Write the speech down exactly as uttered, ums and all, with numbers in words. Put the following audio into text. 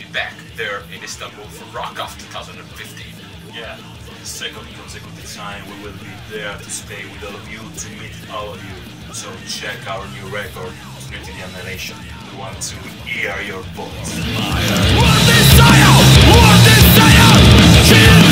back there in Istanbul for Rock Off twenty fifteen. Yeah, for the second consecutive time we will be there to stay with all of you, to meet all of you. So check our new record, Unity the Annihilation. We want to hear your voice. War desire! War desire! Kill